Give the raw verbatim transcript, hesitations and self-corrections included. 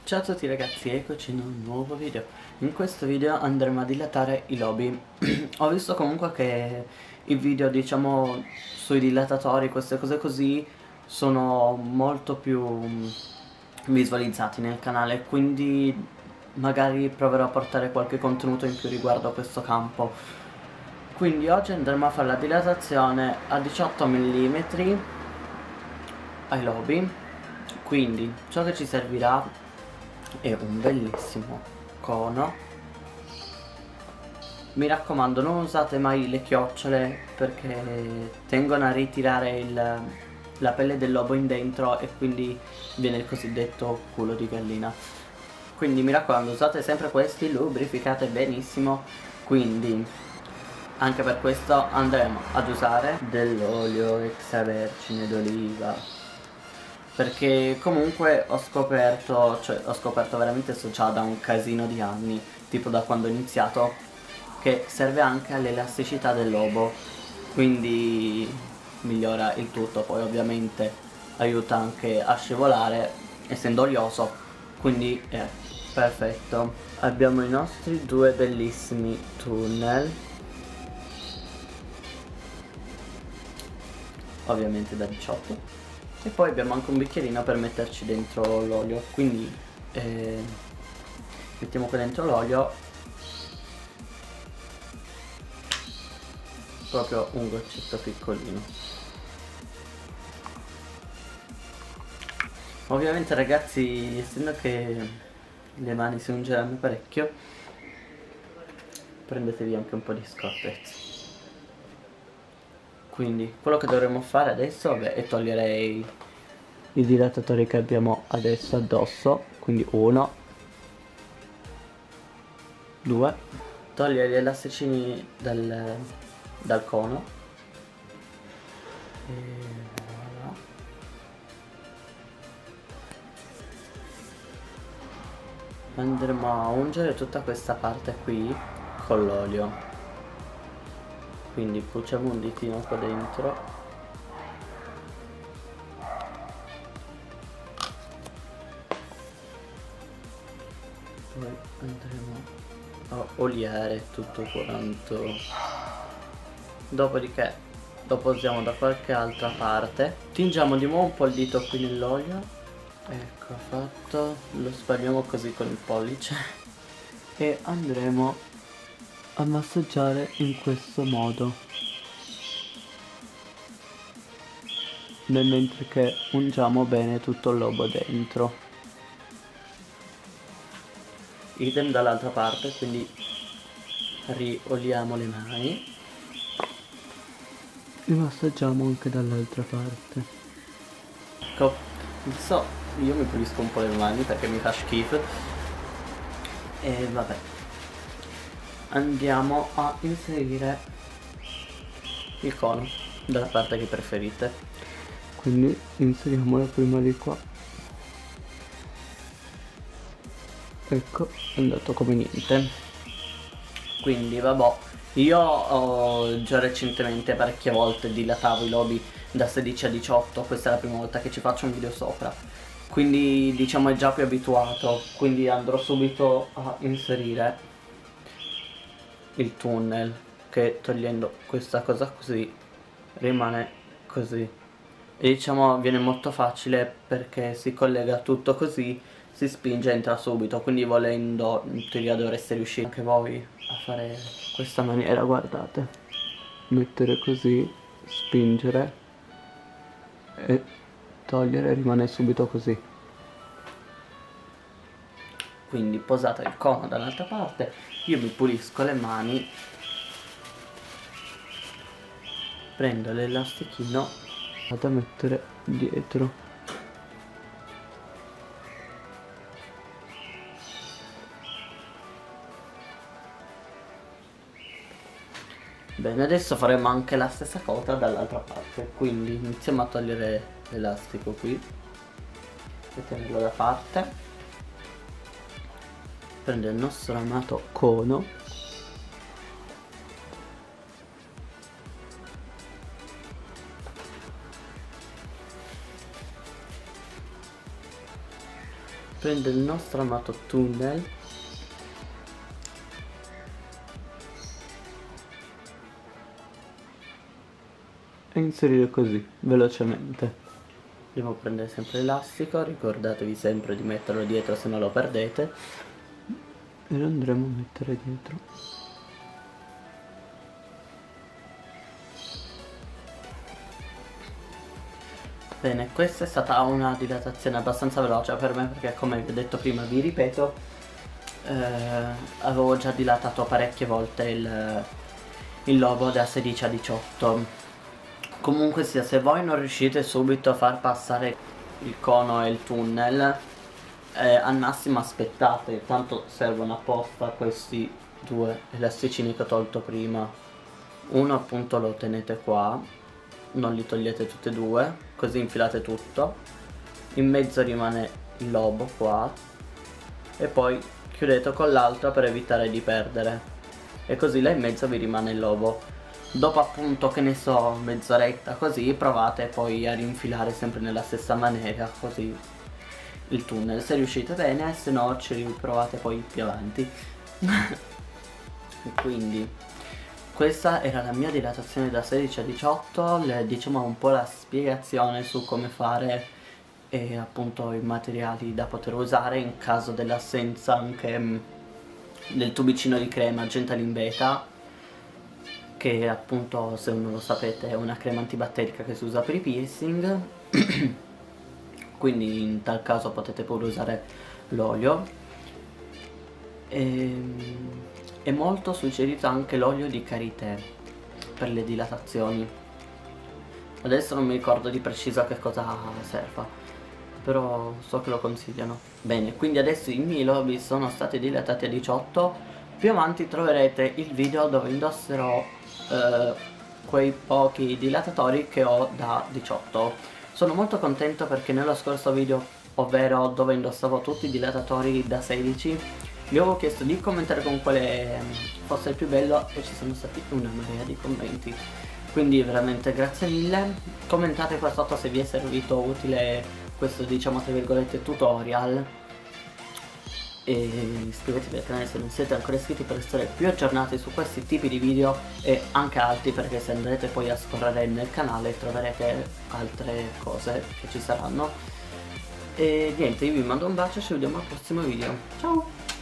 Ciao a tutti ragazzi, eccoci in un nuovo video. In questo video andremo a dilatare i lobi. Ho visto comunque che i video, diciamo, sui dilatatori, queste cose così, sono molto più mm, visualizzati nel canale, quindi magari proverò a portare qualche contenuto in più riguardo a questo campo. Quindi oggi andremo a fare la dilatazione a diciotto millimetri ai lobi. Quindi ciò che ci servirà è un bellissimo cono. Mi raccomando, non usate mai le chiocciole perché tengono a ritirare il, la pelle del lobo in dentro e quindi viene il cosiddetto culo di gallina. Quindi mi raccomando, usate sempre questi, lubrificate benissimo. Quindi anche per questo andremo ad usare dell'olio extravergine d'oliva, perché comunque ho scoperto, cioè ho scoperto veramente so già da un casino di anni, tipo da quando ho iniziato, che serve anche all'elasticità del lobo, quindi migliora il tutto. Poi ovviamente aiuta anche a scivolare essendo olioso, quindi è perfetto. Abbiamo i nostri due bellissimi tunnel, ovviamente da diciotto. E poi abbiamo anche un bicchierino per metterci dentro l'olio, quindi eh, mettiamo qua dentro l'olio, proprio un goccetto piccolino. Ovviamente ragazzi, essendo che le mani si ungeranno parecchio, prendetevi anche un po' di scorpezzi. Quindi quello che dovremmo fare adesso, vabbè, è togliere i, i dilatatori che abbiamo adesso addosso. Quindi uno, due, togliere gli elasticini dal, dal cono e voilà. Andremo a ungere tutta questa parte qui con l'olio. Quindi puciamo un ditino qua dentro. Poi andremo a oliare tutto quanto. Dopodiché lo posiamo da qualche altra parte. Tingiamo di nuovo un po' il dito qui nell'olio. Ecco fatto. Lo spalmiamo così con il pollice. E andremo a massaggiare in questo modo, nel mentre che ungiamo bene tutto il lobo dentro. Idem dall'altra parte, quindi rioliamo le mani e massaggiamo anche dall'altra parte. Ecco, adesso io mi pulisco un po' le mani perché mi fa schifo. E vabbè, andiamo a inserire il cono dalla parte che preferite. Quindi inseriamola prima di qua. Ecco, è andato come niente. Quindi vabbè, io ho già recentemente parecchie volte dilatavo i lobi da sedici a diciotto. Questa è la prima volta che ci faccio un video sopra, quindi diciamo è già più abituato. Quindi andrò subito a inserire il tunnel, che togliendo questa cosa così rimane così, e diciamo viene molto facile perché si collega tutto così, si spinge e entra subito. Quindi volendo in teoria dovreste riuscire anche voi a fare questa maniera. Guardate, mettere così, spingere e togliere, rimane subito così. Quindi posate il cono dall'altra parte, io mi pulisco le mani, prendo l'elastichino, vado a mettere dietro. Bene, adesso faremo anche la stessa cosa dall'altra parte. Quindi iniziamo a togliere l'elastico qui, metterlo da parte, prendo il nostro amato cono, prendere il nostro amato tunnel e inserire così velocemente. Devo prendere sempre l'elastico, ricordatevi sempre di metterlo dietro se non lo perdete, e lo andremo a mettere dietro. Bene, questa è stata una dilatazione abbastanza veloce per me perché, come vi ho detto prima, vi ripeto, eh, avevo già dilatato parecchie volte il, il lobo da sedici a diciotto. Comunque sia, se voi non riuscite subito a far passare il cono e il tunnel, eh, al massimo aspettate, tanto servono apposta questi due elasticini che ho tolto prima. Uno appunto lo tenete qua, non li togliete tutti e due, così infilate tutto, in mezzo rimane il lobo qua e poi chiudete con l'altro per evitare di perdere, e così là in mezzo vi rimane il lobo. Dopo appunto, che ne so, mezz'oretta così, provate poi a rinfilare sempre nella stessa maniera così il tunnel, se riuscite bene, se no ci riprovate poi più avanti. Quindi questa era la mia dilatazione da sedici a diciotto, le, diciamo un po' la spiegazione su come fare e appunto i materiali da poter usare in caso dell'assenza anche mh, del tubicino di crema Gentalin Beta, che appunto, se non lo sapete, è una crema antibatterica che si usa per i piercing. Quindi in tal caso potete pure usare l'olio. E, è molto suggerito anche l'olio di karité per le dilatazioni. Adesso non mi ricordo di preciso a che cosa serva, però so che lo consigliano. Bene, quindi adesso i miei lobi sono stati dilatati a diciotto. Più avanti troverete il video dove indosserò eh, quei pochi dilatatori che ho da diciotto. Sono molto contento perché nello scorso video, ovvero dove indossavo tutti i dilatatori da sedici, vi avevo chiesto di commentare con quale fosse il più bello e ci sono stati una marea di commenti, quindi veramente grazie mille. Commentate qua sotto se vi è servito utile questo, diciamo tra virgolette, tutorial, e iscrivetevi al canale se non siete ancora iscritti per essere più aggiornati su questi tipi di video e anche altri, perché se andrete poi a scorrere nel canale troverete altre cose che ci saranno. E niente, io vi mando un bacio e ci vediamo al prossimo video. Ciao!